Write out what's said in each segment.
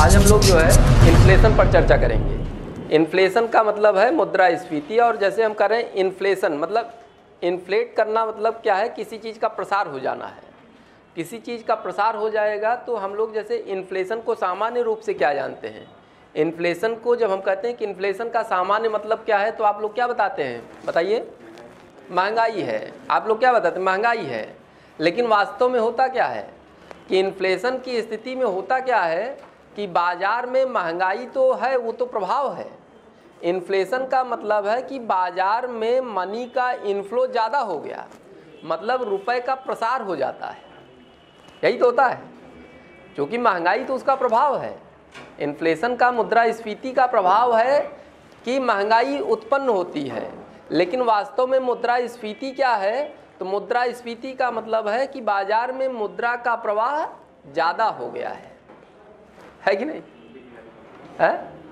आज हम लोग जो है इन्फ्लेशन पर चर्चा करेंगे। इन्फ्लेशन का मतलब है मुद्रास्फीति, और जैसे हम कर रहे हैं इन्फ्लेशन मतलब इन्फ्लेट करना, मतलब क्या है, किसी चीज़ का प्रसार हो जाना है। किसी चीज़ का प्रसार हो जाएगा तो हम लोग जैसे इन्फ्लेशन को सामान्य रूप से क्या जानते हैं। इन्फ्लेशन को जब हम कहते हैं कि इन्फ्लेशन का सामान्य मतलब क्या है, तो आप लोग क्या बताते हैं, बताइए। महंगाई है। आप लोग क्या बताते हैं, महंगाई है। लेकिन वास्तव में होता क्या है कि इन्फ्लेशन की स्थिति में होता क्या है कि बाज़ार में महंगाई तो है, वो तो प्रभाव है। इन्फ्लेशन का मतलब है कि बाज़ार में मनी का इनफ्लो ज़्यादा हो गया, मतलब रुपए का प्रसार हो जाता है। यही तो होता है, क्योंकि महंगाई तो उसका प्रभाव है। इन्फ्लेशन का मुद्रास्फीति का प्रभाव है कि महंगाई उत्पन्न होती है। लेकिन वास्तव में मुद्रास्फीति क्या है, तो मुद्रास्फीति का मतलब है कि बाज़ार में मुद्रा का प्रवाह ज़्यादा हो गया है कि नहीं है?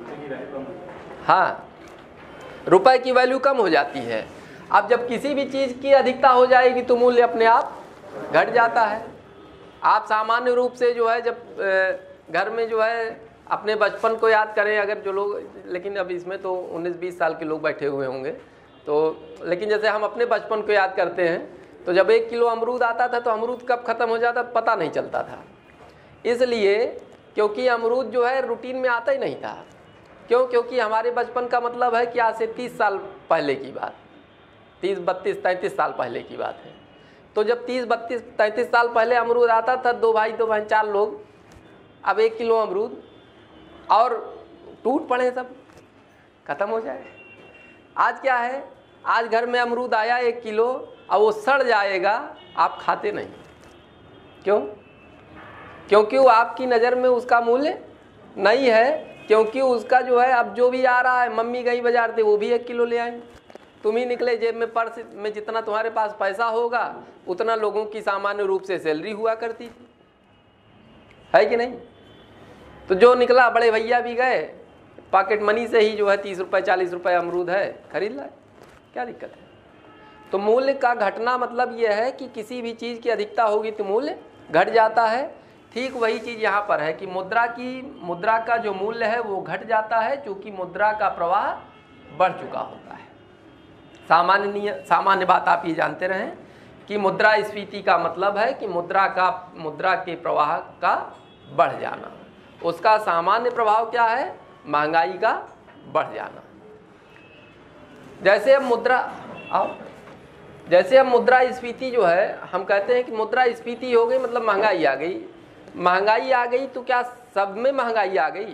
हाँ, रुपए की वैल्यू कम हो जाती है। अब जब किसी भी चीज़ की अधिकता हो जाएगी तो मूल्य अपने आप घट जाता है। आप सामान्य रूप से जो है, जब घर में जो है अपने बचपन को याद करें, अगर जो लोग, लेकिन अब इसमें तो 19-20 साल के लोग बैठे हुए होंगे, तो लेकिन जैसे हम अपने बचपन को याद करते हैं, तो जब 1 किलो अमरूद आता था तो अमरूद कब ख़त्म हो जाता पता नहीं चलता था। इसलिए क्योंकि अमरूद जो है रूटीन में आता ही नहीं था। क्यों? क्योंकि हमारे बचपन का मतलब है कि आज से 30 साल पहले की बात, 30, 32, 33 साल पहले की बात है। तो जब 30, 32, 33 साल पहले अमरूद आता था, 2 भाई 2 बहन 4 लोग, अब 1 किलो अमरूद और टूट पड़े, सब ख़त्म हो जाए। आज क्या है, आज घर में अमरूद आया 1 किलो, अब वो सड़ जाएगा, आप खाते नहीं। क्यों? क्योंकि वो आपकी नज़र में उसका मूल्य नहीं है। क्योंकि उसका जो है, अब जो भी आ रहा है, मम्मी गई बाजार से वो भी 1 किलो ले आए, तुम ही निकले जेब में, पर्स में जितना तुम्हारे पास पैसा होगा उतना लोगों की सामान्य रूप से सैलरी हुआ करती थी, है कि नहीं? तो जो निकला, बड़े भैया भी गए, पॉकेट मनी से ही जो है 30 रुपये 40 रुपये अमरूद है, खरीद लाए, क्या दिक्कत है? तो मूल्य का घटना मतलब यह है कि किसी भी चीज़ की अधिकता होगी तो मूल्य घट जाता है। ठीक वही चीज़ यहाँ पर है कि मुद्रा का जो मूल्य है वो घट जाता है, चूँकि मुद्रा का प्रवाह बढ़ चुका होता है। सामान्य बात आप ये जानते रहें कि मुद्रास्फीति का मतलब है कि मुद्रा के प्रवाह का बढ़ जाना। उसका सामान्य प्रभाव क्या है, महंगाई का बढ़ जाना। जैसे अब मुद्रास्फीति जो है, हम कहते हैं कि मुद्रास्फीति हो गई मतलब महंगाई आ गई। महंगाई आ गई तो क्या सब में महंगाई आ गई?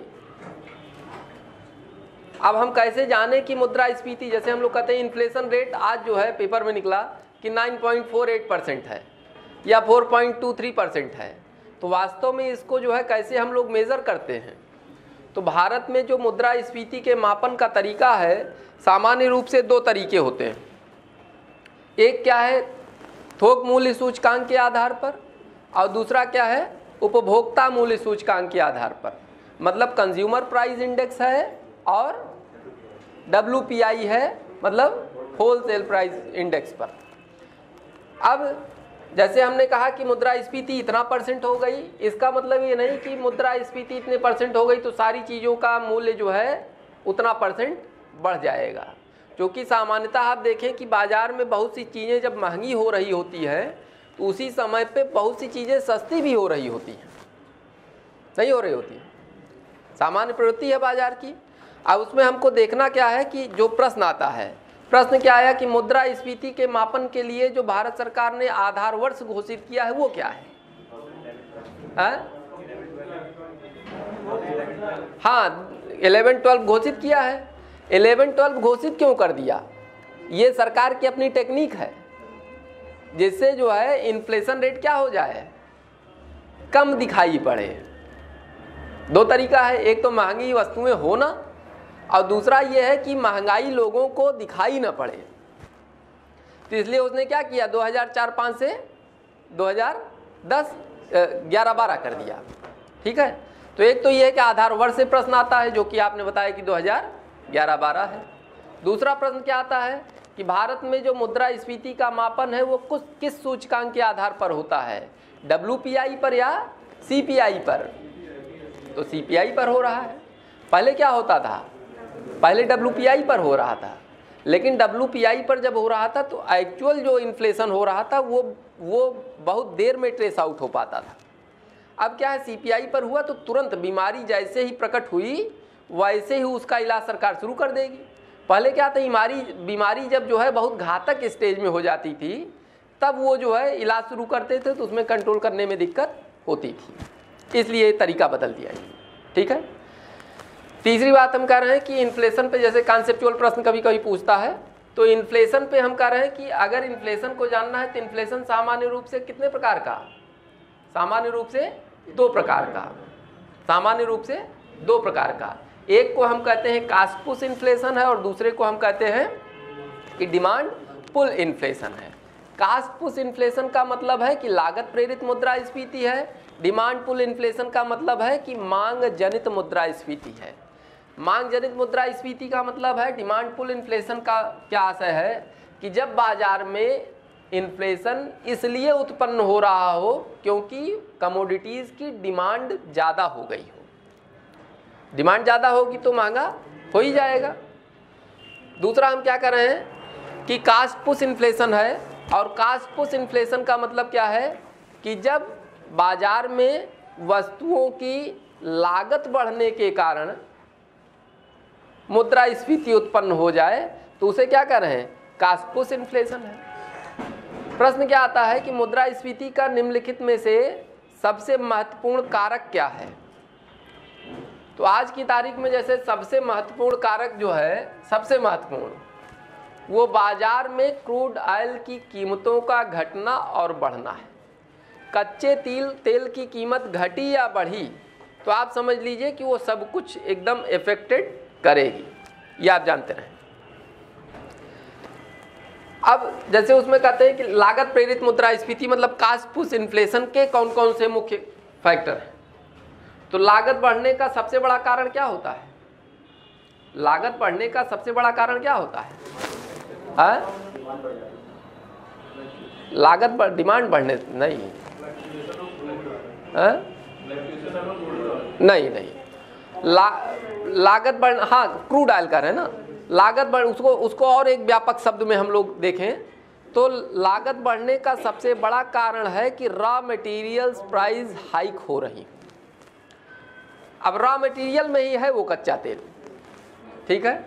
अब हम कैसे जाने कि मुद्रास्फीति, जैसे हम लोग कहते हैं इन्फ्लेशन रेट आज जो है पेपर में निकला कि 9.48% है या 4.23% है। तो वास्तव में इसको जो है कैसे हम लोग मेज़र करते हैं, तो भारत में जो मुद्रास्फीति के मापन का तरीका है, सामान्य रूप से 2 तरीके होते हैं। एक क्या है, थोक मूल्य सूचकांक के आधार पर, और दूसरा क्या है, उपभोक्ता मूल्य सूचकांक के आधार पर। मतलब कंज्यूमर प्राइस इंडेक्स है और WPI है, मतलब होलसेल प्राइस इंडेक्स पर। अब जैसे हमने कहा कि मुद्रास्फीति इतना % हो गई, इसका मतलब ये नहीं कि मुद्रास्फीति इतने % हो गई तो सारी चीज़ों का मूल्य जो है उतना % बढ़ जाएगा। क्योंकि सामान्यतः आप देखें कि बाज़ार में बहुत सी चीज़ें जब महंगी हो रही होती है तो उसी समय पे बहुत सी चीज़ें सस्ती भी हो रही होती हैं, नहीं हो रही होती है। सामान्य प्रवृत्ति है बाज़ार की। अब उसमें हमको देखना क्या है कि जो प्रश्न आता है, प्रश्न क्या आया कि मुद्रास्फीति के मापन के लिए जो भारत सरकार ने आधार वर्ष घोषित किया है वो क्या है? हाँ, 11-12 घोषित किया है। 11-12 घोषित क्यों कर दिया? ये सरकार की अपनी टेक्निक है, जिससे जो है इन्फ्लेशन रेट क्या हो जाए, कम दिखाई पड़े। 2 तरीका है, एक तो महंगी वस्तुएं होना, और दूसरा ये है कि महंगाई लोगों को दिखाई न पड़े। तो इसलिए उसने क्या किया, 2004-05 से 2010 11-12 कर दिया। ठीक है, तो एक तो ये है कि आधार वर्ष से प्रश्न आता है, जो कि आपने बताया कि 2011-12 है। दूसरा प्रश्न क्या आता है कि भारत में जो मुद्रास्फीति का मापन है वो किस सूचकांक के आधार पर होता है, WPI पर या CPI पर? तो CPI पर हो रहा है। पहले क्या होता था, पहले WPI पर हो रहा था, लेकिन WPI पर जब हो रहा था तो एक्चुअल जो इन्फ्लेशन हो रहा था वो बहुत देर में ट्रेस आउट हो पाता था। अब क्या है, CPI पर हुआ तो तुरंत बीमारी जैसे ही प्रकट हुई वैसे ही उसका इलाज सरकार शुरू कर देगी। पहले क्या था, बीमारी जब जो है बहुत घातक स्टेज में हो जाती थी तब वो जो है इलाज शुरू करते थे तो उसमें कंट्रोल करने में दिक्कत होती थी, इसलिए तरीका बदल दिया है। ठीक है। तीसरी बात हम कह रहे हैं कि इन्फ्लेशन पे जैसे कॉन्सेप्चुअल प्रश्न कभी कभी पूछता है, तो इन्फ्लेशन पे हम कह रहे हैं कि अगर इन्फ्लेशन को जानना है तो इन्फ्लेशन सामान्य रूप से कितने प्रकार का, सामान्य रूप से 2 प्रकार का, सामान्य रूप से 2 प्रकार का। एक को हम कहते हैं कास्ट पुश इन्फ्लेशन है और दूसरे को हम कहते हैं कि डिमांड पुल इन्फ्लेशन है। कास्ट पुश इन्फ्लेशन का मतलब है कि लागत प्रेरित मुद्रास्फीति है, डिमांड पुल इन्फ्लेशन का मतलब है कि मांग जनित मुद्रास्फीति है। मांग जनित मुद्रास्फीति का मतलब है, डिमांड पुल इन्फ्लेशन का क्या आशय है कि जब बाजार में इन्फ्लेशन इसलिए उत्पन्न हो रहा हो क्योंकि कमोडिटीज़ की डिमांड ज़्यादा हो गई हो। डिमांड ज़्यादा होगी तो महंगा हो ही जाएगा। दूसरा हम क्या कर रहे हैं कि कास्ट पुश इन्फ्लेशन है, और कास्ट पुश इन्फ्लेशन का मतलब क्या है कि जब बाजार में वस्तुओं की लागत बढ़ने के कारण मुद्रास्फीति उत्पन्न हो जाए तो उसे क्या कर रहे हैं, कास्ट पुश इन्फ्लेशन है। प्रश्न क्या आता है कि मुद्रास्फीति का निम्नलिखित में से सबसे महत्वपूर्ण कारक क्या है। तो आज की तारीख में जैसे सबसे महत्वपूर्ण कारक जो है, सबसे महत्वपूर्ण, वो बाजार में क्रूड ऑयल की कीमतों का घटना और बढ़ना है। कच्चे तेल की कीमत घटी या बढ़ी तो आप समझ लीजिए कि वो सब कुछ एकदम इफेक्टेड करेगी, ये आप जानते रहे। अब जैसे उसमें कहते हैं कि लागत प्रेरित मुद्रास्फीति मतलब कास्ट पुश इन्फ्लेशन के कौन कौन से मुख्य फैक्टर हैं। तो लागत बढ़ने का सबसे बड़ा कारण क्या होता है, लागत बढ़ने का सबसे बड़ा कारण क्या होता है, लागत डिमांड बढ़ने नहीं नहीं लागत बढ़, हाँ क्रूड ऑयल का है ना, लागत बढ़ उसको और एक व्यापक शब्द में हम लोग देखें तो लागत बढ़ने का सबसे बड़ा कारण है कि रॉ मटेरियल्स प्राइस हाइक हो रही। अब रॉ मटेरियल में ही है वो कच्चा तेल, ठीक है।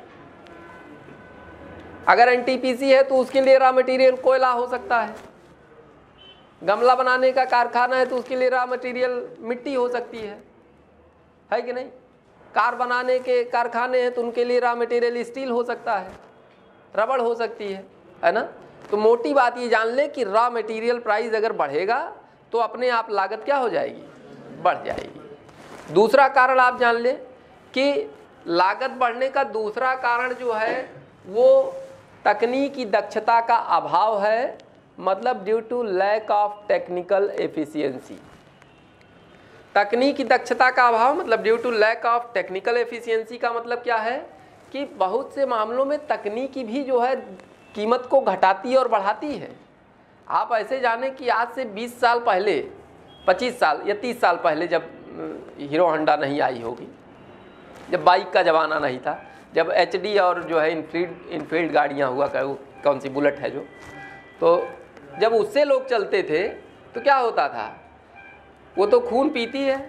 अगर NTPC है तो उसके लिए रॉ मटेरियल कोयला हो सकता है, गमला बनाने का कारखाना है तो उसके लिए रॉ मटेरियल मिट्टी हो सकती है कि नहीं। कार बनाने के कारखाने हैं तो उनके लिए रॉ मटेरियल स्टील हो सकता है, रबड़ हो सकती है ना। तो मोटी बात ये जान ले कि रॉ मटेरियल प्राइस अगर बढ़ेगा तो अपने आप लागत क्या हो जाएगी, बढ़ जाएगी। दूसरा कारण आप जान ले कि लागत बढ़ने का दूसरा कारण जो है वो तकनीकी दक्षता का अभाव है, मतलब due to lack of technical efficiency. तकनीकी दक्षता का अभाव मतलब due to lack of technical efficiency का मतलब क्या है कि बहुत से मामलों में तकनीकी भी जो है कीमत को घटाती और बढ़ाती है। आप ऐसे जाने कि आज से 20 साल पहले, 25 साल या 30 साल पहले जब हीरो होंडा नहीं आई होगी, जब बाइक का ज़माना नहीं था, जब HD और जो है इनफील्ड गाड़ियाँ हुआ, कौन सी बुलेट है जो, तो जब उससे लोग चलते थे तो क्या होता था, वो तो खून पीती है।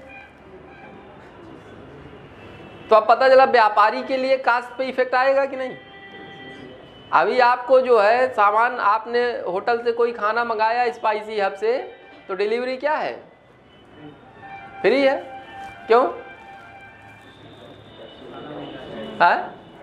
तो अब पता चला व्यापारी के लिए कास्ट पे इफेक्ट आएगा कि नहीं। अभी आपको जो है सामान, आपने होटल से कोई खाना मंगाया स्पाइसी हब से, तो डिलीवरी क्या है, फ्री है। क्यों है?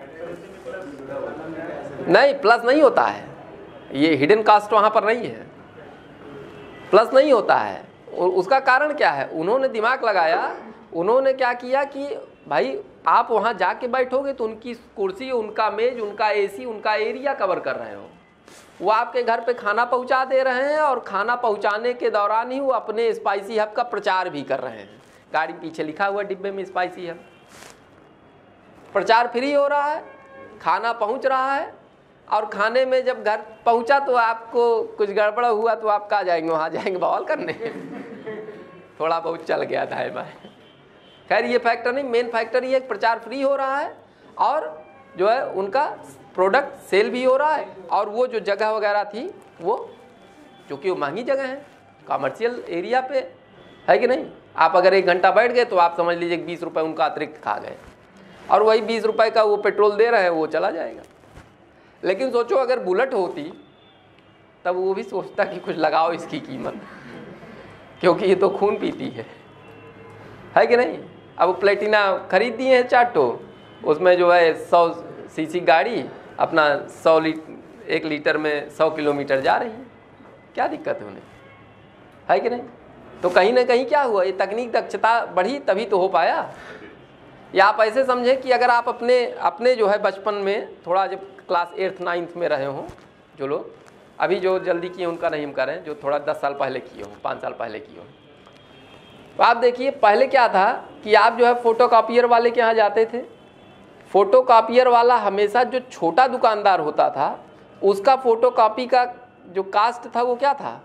नहीं, प्लस नहीं होता है, ये हिडन कास्ट वहाँ पर नहीं है, प्लस नहीं होता है। उसका कारण क्या है, उन्होंने दिमाग लगाया, उन्होंने क्या किया कि भाई आप वहाँ जाके बैठोगे तो उनकी कुर्सी, उनका मेज, उनका AC, उनका एरिया कवर कर रहे हो, वो आपके घर पे खाना पहुँचा दे रहे हैं और खाना पहुँचाने के दौरान ही वो अपने स्पाइसी हब का प्रचार भी कर रहे हैं। गाड़ी पीछे लिखा हुआ डिब्बे में स्पाइसी हब, प्रचार फ्री हो रहा है, खाना पहुँच रहा है, और खाने में जब घर पहुंचा तो आपको कुछ गड़बड़ हुआ तो आप कहाँ जाएंगे, वहाँ जाएंगे बवाल करने। थोड़ा बहुत चल गया दाएं बाएं, खैर ये फैक्टर नहीं, मेन फैक्टर ये प्रचार फ्री हो रहा है और जो है उनका प्रोडक्ट सेल भी हो रहा है। और वो जो जगह वगैरह थी वो चूँकि वो महंगी जगह है, कमर्शियल एरिया पे है कि नहीं। आप अगर 1 घंटा बैठ गए तो आप समझ लीजिए 20 रुपये उनका अतिरिक्त खा गए, और वही 20 रुपये का वो पेट्रोल दे रहे हैं, वो चला जाएगा। लेकिन सोचो अगर बुलेट होती तब वो भी सोचता कि कुछ लगाओ इसकी कीमत, क्योंकि ये तो खून पीती है कि नहीं। अब प्लेटिना खरीद दिए हैं 4 ठो, उसमें जो है 100 सीसी गाड़ी अपना 1 लीटर में 100 किलोमीटर जा रही है, क्या दिक्कत है उन्हें, है कि नहीं। तो कहीं ना कहीं क्या हुआ, ये तकनीक दक्षता बढ़ी तभी तो हो पाया। या आप ऐसे समझें कि अगर आप अपने जो है बचपन में थोड़ा जब क्लास 8th 9th में रहे हों, जो लोग अभी जो जल्दी किए उनका नहीं हम कर रहे हैं, जो थोड़ा 10 साल पहले किए हों, 5 साल पहले किए हों, तो आप देखिए पहले क्या था कि आप जो है फोटोकॉपियर वाले के यहाँ जाते थे। फोटोकॉपियर वाला हमेशा जो छोटा दुकानदार होता था उसका फोटोकॉपी का जो कास्ट था वो क्या था,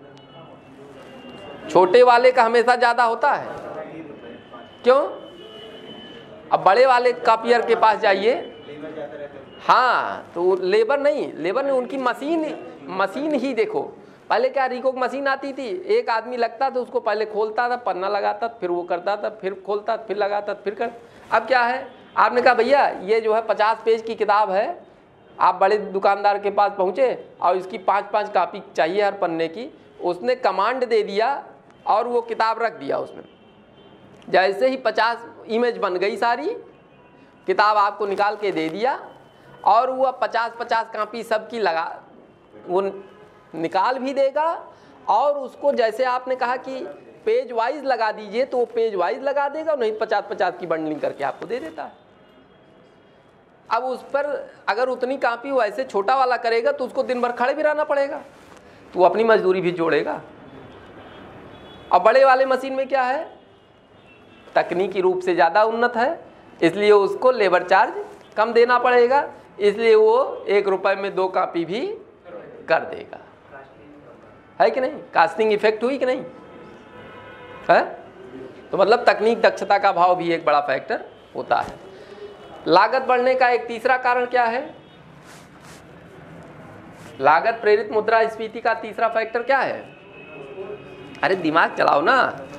छोटे वाले का हमेशा ज़्यादा होता है। क्यों? अब बड़े वाले कॉपियर के पास जाइए, हाँ तो लेबर ने उनकी मशीन ही देखो। पहले क्या रिकोक मशीन आती थी, एक आदमी लगता था, उसको पहले खोलता था, पन्ना लगाता, फिर वो करता था, फिर खोलता, फिर लगाता, फिर कर। अब क्या है, आपने कहा भैया ये जो है 50 पेज की किताब है, आप बड़े दुकानदार के पास पहुँचे और इसकी 5-5 कॉपी चाहिए हर पन्ने की, उसने कमांड दे दिया और वो किताब रख दिया उसमें। जैसे ही 50 इमेज बन गई, सारी किताब आपको निकाल के दे दिया, और वो 50-50 कॉपी सबकी लगा, वो निकाल भी देगा, और उसको जैसे आपने कहा कि पेज वाइज लगा दीजिए तो वो पेज वाइज लगा देगा, नहीं 50-50 की बंडलिंग करके आपको दे देता है। अब उस पर अगर उतनी कॉपी वो ऐसे छोटा वाला करेगा तो उसको दिन भर खड़े भी रहना पड़ेगा, तो वो अपनी मजदूरी भी जोड़ेगा। और बड़े वाले मशीन में क्या है, तकनीकी रूप से ज़्यादा उन्नत है, इसलिए उसको लेबर चार्ज कम देना पड़ेगा, इसलिए वो 1 रुपये में 2 कॉपी भी कर देगा, है कि नहीं। कास्टिंग इफेक्ट हुई कि नहीं है। तो मतलब तकनीक दक्षता का भाव भी एक बड़ा फैक्टर होता है। लागत बढ़ने का एक तीसरा कारण क्या है, लागत प्रेरित मुद्रास्फीति का तीसरा फैक्टर क्या है। अरे दिमाग चलाओ ना।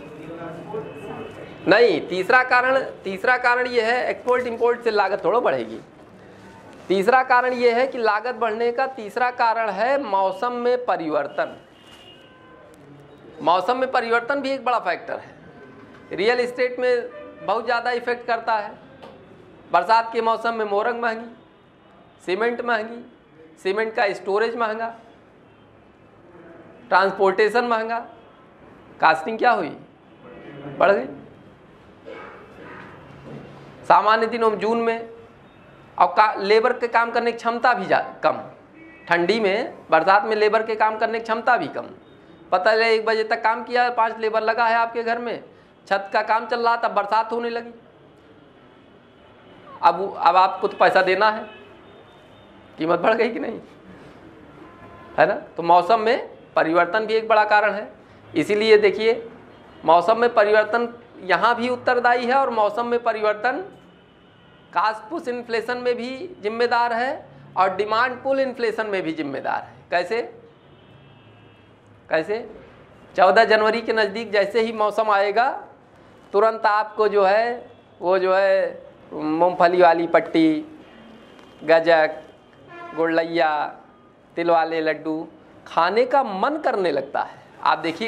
नहीं, तीसरा कारण ये है, एक्सपोर्ट इंपोर्ट से लागत थोड़ा बढ़ेगी। तीसरा कारण ये है कि लागत बढ़ने का तीसरा कारण है मौसम में परिवर्तन। मौसम में परिवर्तन भी एक बड़ा फैक्टर है। रियल एस्टेट में बहुत ज़्यादा इफेक्ट करता है। बरसात के मौसम में मोरंग महंगी, सीमेंट महंगी, सीमेंट का स्टोरेज महंगा, ट्रांसपोर्टेशन महंगा, कास्टिंग क्या हुई, बढ़ गई। सामान्य दिनों में जून में और लेबर के काम करने की क्षमता भी कम, ठंडी में बरसात में लेबर के काम करने की क्षमता भी कम। पता है 1 बजे तक काम किया, 5 लेबर लगा है आपके घर में, छत का काम चल रहा था, बरसात होने लगी। अब आपको तो पैसा देना है, कीमत बढ़ गई कि नहीं, है ना। तो मौसम में परिवर्तन भी एक बड़ा कारण है। इसीलिए देखिए मौसम में परिवर्तन यहाँ भी उत्तरदायी है, और मौसम में परिवर्तन कास्ट पुश इन्फ्लेशन में भी जिम्मेदार है और डिमांड पुल इन्फ्लेशन में भी जिम्मेदार है। कैसे 14 जनवरी के नज़दीक जैसे ही मौसम आएगा तुरंत आपको जो है वो जो है मूंगफली वाली पट्टी, गजक, गुड़लैया, तिल वाले लड्डू खाने का मन करने लगता है। आप देखिए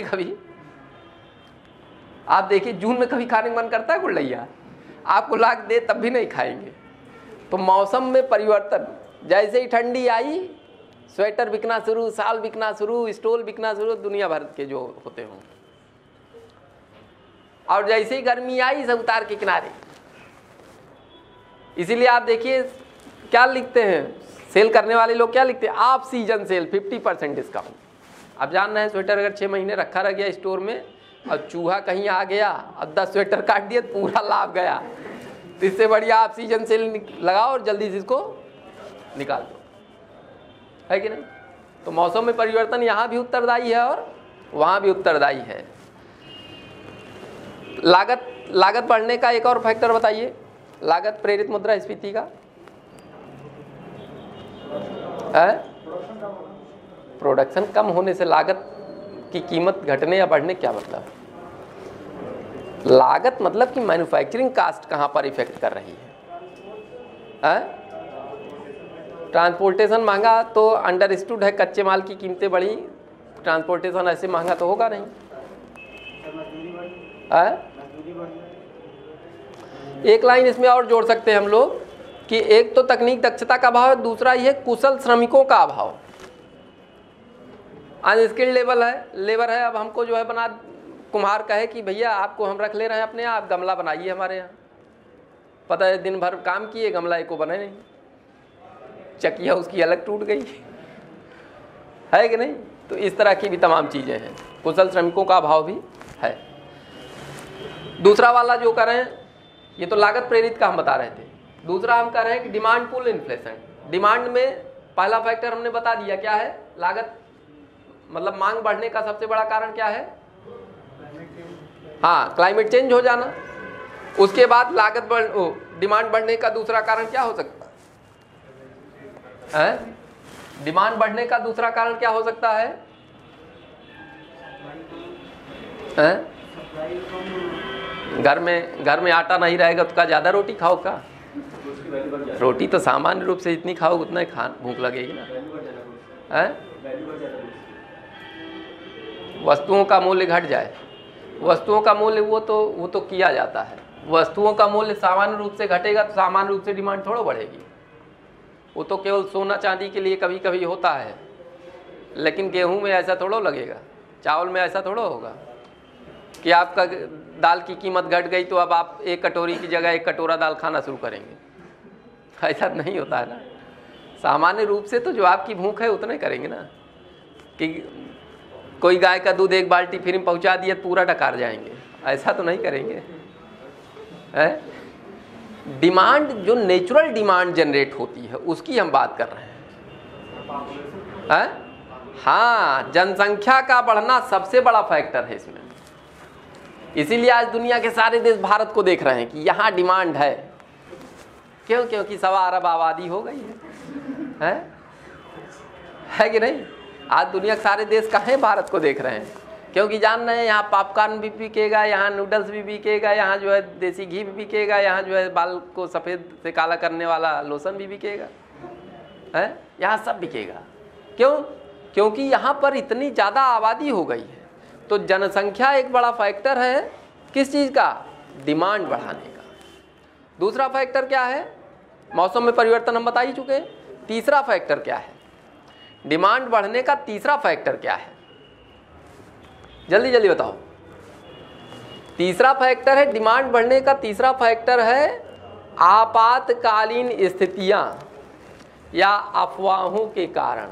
जून में कभी खाने का मन करता है गुड़लैया, आपको लाख दे तब भी नहीं खाएंगे। तो मौसम में परिवर्तन, जैसे ही ठंडी आई स्वेटर बिकना शुरू, शाल बिकना शुरू, स्टोल बिकना शुरू, दुनिया भर के जो होते हों, और जैसे ही गर्मी आई सब उतार के किनारे। इसीलिए आप देखिए क्या लिखते हैं सेल करने वाले लोग, क्या लिखते हैं, आप सीजन सेल 50% डिस्काउंट। आप जान रहे हैं स्वेटर अगर 6 महीने रखा रह गया स्टोर में और चूहा कहीं आ गया और 10 स्वेटर काट दिया तो पूरा लाभ गया। तो इससे बढ़िया आप सीजन सेल लगाओ और जल्दी से इसको निकाल दो, है कि नहीं। तो मौसम में परिवर्तन यहाँ भी उत्तरदायी है और वहाँ भी उत्तरदायी है। लागत बढ़ने का एक और फैक्टर बताइए, लागत प्रेरित मुद्रास्फीति का है। प्रोडक्शन कम होने से लागत की कीमत घटने या बढ़ने क्या मतलब? लागत मतलब कि मैन्युफैक्चरिंग कास्ट कहाँ पर इफेक्ट कर रही है? ट्रांसपोर्टेशन महंगा तो अंडरस्टूड है, कच्चे माल की कीमतें बढ़ी, ट्रांसपोर्टेशन ऐसे महंगा तो होगा नहीं है? एक लाइन इसमें और जोड़ सकते हैं हम लोग कि एक तो तकनीक दक्षता का अभाव है, दूसरा ये कुशल श्रमिकों का अभाव। अनस्किल्ड लेबर है। अब हमको जो है बना कुम्हार कहे कि भैया आपको हम रख ले रहे हैं अपने, आप गमला बनाइए हमारे यहाँ, पता है दिन भर काम किए, गमला एको बने नहीं, चकिया उसकी अलग टूट गई है कि नहीं? तो इस तरह की भी तमाम चीज़ें हैं, कुशल श्रमिकों का अभाव भी है। दूसरा वाला जो कर रहे हैं, ये तो लागत प्रेरित का हम बता रहे थे। दूसरा हम कर रहे हैं कि डिमांड पुल इन्फ्लेशन। डिमांड में पहला फैक्टर हमने बता दिया क्या है, लागत मतलब मांग बढ़ने का सबसे बड़ा कारण क्या है? हाँ, क्लाइमेट चेंज हो जाना। उसके बाद डिमांड बढ़ने का दूसरा कारण क्या हो सकता है? डिमांड बढ़ने का दूसरा कारण क्या हो सकता है? घर में आटा नहीं रहेगा तो क्या ज़्यादा रोटी खाओ का? रोटी तो सामान्य रूप से जितनी खाओ उतना ही भूख लगेगी ना। वस्तुओं का मूल्य घट जाए, वस्तुओं का मूल्य वो तो किया जाता है। वस्तुओं का मूल्य सामान्य रूप से घटेगा तो सामान्य रूप से डिमांड थोड़ा बढ़ेगी। वो तो केवल सोना चांदी के लिए कभी कभी होता है, लेकिन गेहूं में ऐसा थोड़ा लगेगा, चावल में ऐसा थोड़ा होगा कि आपका दाल की कीमत घट गई तो अब आप एक कटोरी की जगह एक कटोरा दाल खाना शुरू करेंगे। ऐसा नहीं होता है ना। सामान्य रूप से तो जो आपकी भूख है उतने करेंगे ना, कि कोई गाय का दूध एक बाल्टी फ्री में पहुंचा दिया पूरा डकार जाएंगे, ऐसा तो नहीं करेंगे है? डिमांड जो नेचुरल डिमांड जनरेट होती है उसकी हम बात कर रहे हैं। हाँ, जनसंख्या का बढ़ना सबसे बड़ा फैक्टर है इसमें। इसीलिए आज दुनिया के सारे देश भारत को देख रहे हैं कि यहाँ डिमांड है। क्यों? क्योंकि 1.25 अरब आबादी हो गई है कि नहीं? आज दुनिया के सारे देश कहाँ हैं भारत को देख रहे हैं, क्योंकि जान रहे हैं यहाँ पॉपकॉर्न भी बिकेगा, यहाँ नूडल्स भी बिकेगा, यहाँ जो है देसी घी भी बिकेगा, यहाँ जो है बाल को सफ़ेद से काला करने वाला लोशन भी बिकेगा है, यहाँ सब बिकेगा। क्यों? क्योंकि यहाँ पर इतनी ज़्यादा आबादी हो गई है। तो जनसंख्या एक बड़ा फैक्टर है किस चीज़ का? डिमांड बढ़ाने का। दूसरा फैक्टर क्या है? मौसम में परिवर्तन हम बता ही चुके हैं। तीसरा फैक्टर क्या है? डिमांड बढ़ने का तीसरा फैक्टर क्या है? जल्दी जल्दी बताओ। तीसरा फैक्टर है, डिमांड बढ़ने का तीसरा फैक्टर है आपातकालीन स्थितियां या अफवाहों के कारण।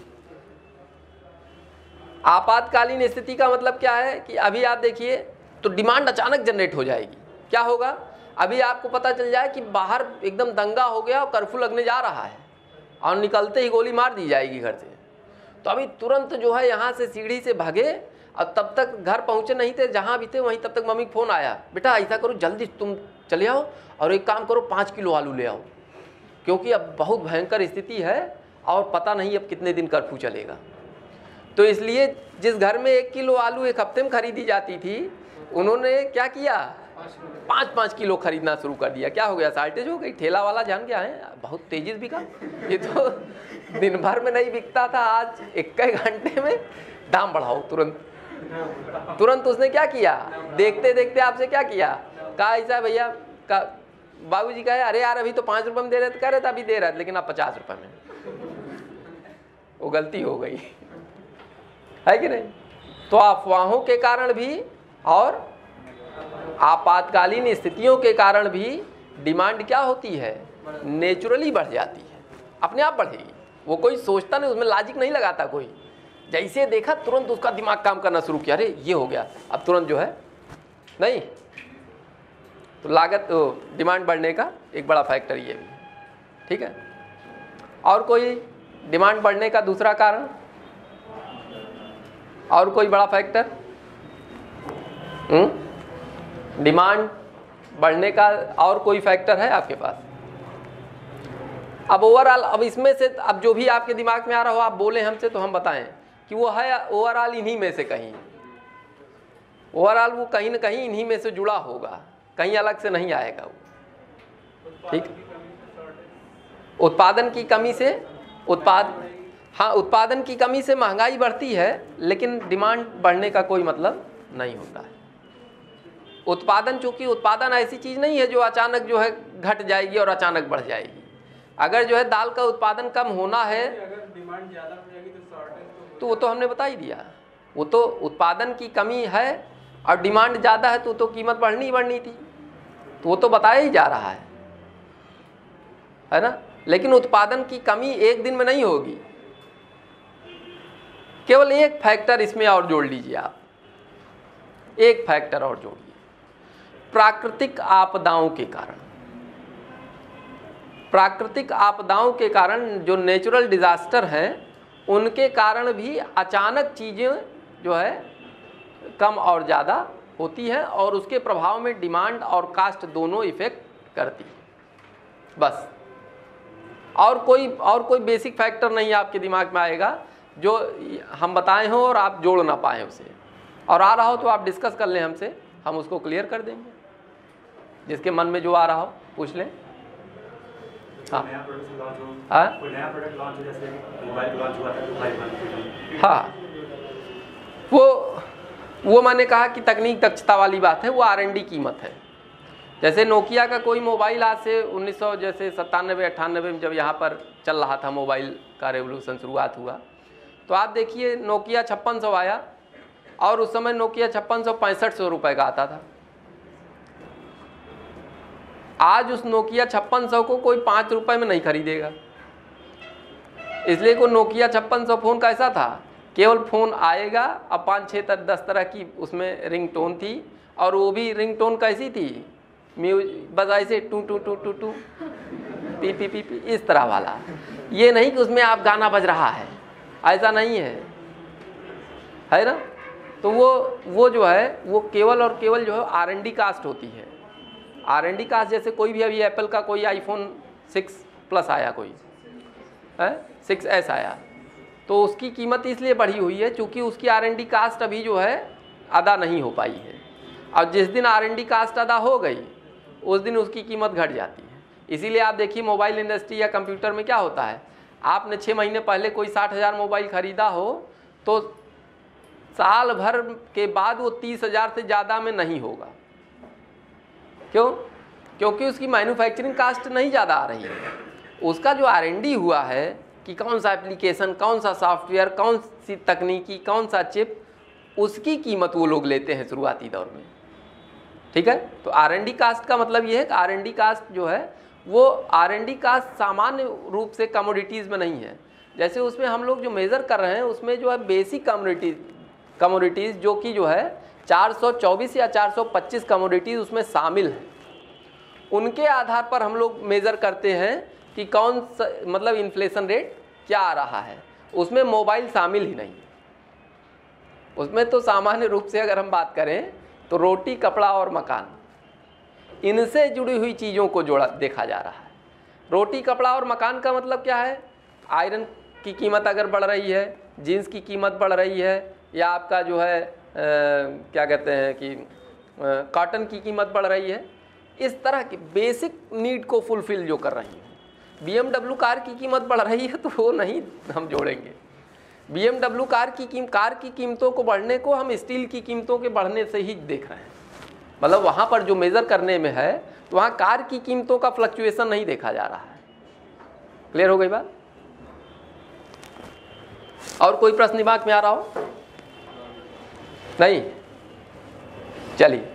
आपातकालीन स्थिति का मतलब क्या है कि अभी आप देखिए तो डिमांड अचानक जनरेट हो जाएगी। क्या होगा? अभी आपको पता चल जाए कि बाहर एकदम दंगा हो गया और कर्फ्यू लगने जा रहा है और निकलते ही गोली मार दी जाएगी घर से, तो अभी तुरंत जो है यहाँ से सीढ़ी से भागे और तब तक घर पहुँचे नहीं थे, जहाँ भी थे वहीं तब तक मम्मी का फ़ोन आया, बेटा ऐसा करो जल्दी तुम चले आओ और एक काम करो 5 किलो आलू ले आओ, क्योंकि अब बहुत भयंकर स्थिति है और पता नहीं अब कितने दिन कर्फ्यू चलेगा। तो इसलिए जिस घर में 1 किलो आलू एक हफ्ते में खरीदी जाती थी, उन्होंने क्या किया? 5-5 किलो खरीदना शुरू कर दिया। क्या हो गया? शॉर्टेज हो गई। ठेला वाला जान गया है बहुत तेजी से बिका, ये तो दिन भर में नहीं बिकता था, आज 1 घंटे में दाम बढ़ाओ तुरंत उसने क्या किया? देखते देखते आपसे क्या किया? कहा ऐसा भैया का बाबूजी कहे अरे यार अभी तो 5 रुपये में दे रहे थे, कह रहे थे अभी दे रहे थे लेकिन अब 50 रुपये में। वो गलती हो गई है कि नहीं? तो अफवाहों के कारण भी और आपातकालीन स्थितियों के कारण भी डिमांड क्या होती है? नेचुरली बढ़ जाती है, अपने आप बढ़ेगी। वो कोई सोचता नहीं, उसमें लॉजिक नहीं लगाता कोई। जैसे देखा तुरंत उसका दिमाग काम करना शुरू किया, अरे ये हो गया, अब तुरंत जो है नहीं। तो लागत डिमांड बढ़ने का एक बड़ा फैक्टर ये भी, ठीक है। और कोई डिमांड बढ़ने का दूसरा कारण और कोई बड़ा फैक्टर? डिमांड बढ़ने का और कोई फैक्टर है आपके पास? अब ओवरऑल, अब इसमें से अब जो भी आपके दिमाग में आ रहा हो आप बोले हमसे तो हम बताएं कि वो है ओवरऑल इन्हीं में से कहीं, ओवरऑल वो कहीं ना कहीं इन्हीं में से जुड़ा होगा, कहीं अलग से नहीं आएगा वो। ठीक, उत्पादन की कमी से उत्पादन की कमी से महंगाई बढ़ती है, लेकिन डिमांड बढ़ने का कोई मतलब नहीं होता है। उत्पादन, चूंकि उत्पादन ऐसी चीज नहीं है जो अचानक जो है घट जाएगी और अचानक बढ़ जाएगी। अगर जो है दाल का उत्पादन कम होना है, अगर डिमांड ज्यादा हो जाएगी तो शॉर्टेज तो वो तो हमने बता ही दिया, वो तो उत्पादन की कमी है और डिमांड ज़्यादा है तो कीमत बढ़नी ही बढ़नी थी, तो वो तो बताया ही जा रहा है ना। लेकिन उत्पादन की कमी एक दिन में नहीं होगी। केवल एक फैक्टर इसमें और जोड़ लीजिए आप, एक फैक्टर और जोड़िए, प्राकृतिक आपदाओं के कारण। प्राकृतिक आपदाओं के कारण, जो नेचुरल डिजास्टर हैं, उनके कारण भी अचानक चीज़ें जो है कम और ज़्यादा होती है और उसके प्रभाव में डिमांड और कास्ट दोनों इफेक्ट करती है। बस और कोई बेसिक फैक्टर नहीं आपके दिमाग में आएगा जो हम बताए हों और आप जोड़ ना पाएँ उसे, और आ रहा हो तो आप डिस्कस कर लें हमसे, हम उसको क्लियर कर देंगे। जिसके मन में जो आ रहा हो पूछ लें। हाँ हाँ, वो मैंने कहा कि तकनीक दक्षता वाली बात है, वो R&D कीमत है। जैसे नोकिया का कोई मोबाइल आज से 1900 जैसे 97-98 में जब यहाँ पर चल रहा था, मोबाइल का रेवोल्यूशन शुरुआत हुआ, तो आप देखिए नोकिया 5600 आया और उस समय नोकिया 5665 रुपये का आता था। आज उस नोकिया 5600 को कोई 5 रुपये में नहीं खरीदेगा, इसलिए को नोकिया 5600 फ़ोन कैसा था, केवल फ़ोन आएगा, अब 5-6-10 तरह की उसमें रिंग टोन थी, और वो भी रिंग टोन कैसी थी, बस ऐसे टू टू टू टू टू पी पी पी पी इस तरह वाला। ये नहीं कि उसमें आप गाना बज रहा है, ऐसा नहीं है ना। तो वो जो है वो केवल और केवल जो है R&D कास्ट होती है। R&D कास्ट जैसे कोई भी अभी एप्पल का कोई iPhone 6 प्लस आया, कोई 6S आया, तो उसकी कीमत इसलिए बढ़ी हुई है क्योंकि उसकी R&D कास्ट अभी जो है अदा नहीं हो पाई है, और जिस दिन R&D कास्ट अदा हो गई उस दिन उसकी कीमत घट जाती है। इसीलिए आप देखिए मोबाइल इंडस्ट्री या कंप्यूटर में क्या होता है, आपने 6 महीने पहले कोई 60,000 मोबाइल ख़रीदा हो तो साल भर के बाद वो 30,000 से ज़्यादा में नहीं होगा। क्यों? क्योंकि उसकी मैन्युफैक्चरिंग कास्ट नहीं ज़्यादा आ रही है। उसका जो R&D हुआ है कि कौन सा एप्लीकेशन, कौन सा सॉफ्टवेयर, कौन सी तकनीकी, कौन सा चिप, उसकी कीमत वो लोग लेते हैं शुरुआती दौर में। ठीक है, तो R&D कास्ट का मतलब ये है कि R&D कास्ट जो है वो R&D कास्ट सामान्य रूप से कमोडिटीज़ में नहीं है। जैसे उसमें हम लोग जो मेज़र कर रहे हैं उसमें जो है बेसिक कमोडिटीज़ जो कि जो है 424 या 425 कमोडिटीज़ उसमें शामिल हैं, उनके आधार पर हम लोग मेज़र करते हैं कि कौन सा मतलब इन्फ्लेशन रेट क्या आ रहा है। उसमें मोबाइल शामिल ही नहीं, उसमें तो सामान्य रूप से अगर हम बात करें तो रोटी, कपड़ा और मकान, इनसे जुड़ी हुई चीज़ों को जोड़ा देखा जा रहा है। रोटी, कपड़ा और मकान का मतलब क्या है, आयरन की कीमत अगर बढ़ रही है, जीन्स की कीमत बढ़ रही है, या आपका जो है क्या कहते हैं कि कॉटन की कीमत बढ़ रही है, इस तरह की बेसिक नीड को फुलफिल जो कर रही है। BMW कार की कीमत बढ़ रही है तो वो नहीं हम जोड़ेंगे। BMW कार की कीमतों को बढ़ने को हम स्टील की कीमतों के बढ़ने से ही देख रहे हैं। मतलब वहाँ पर जो मेज़र करने में है तो वहाँ कार की कीमतों का फ्लक्चुएशन नहीं देखा जा रहा है। क्लियर हो गई बात? और कोई प्रश्न दिमाग में आ रहा हो? नहीं? चलिए।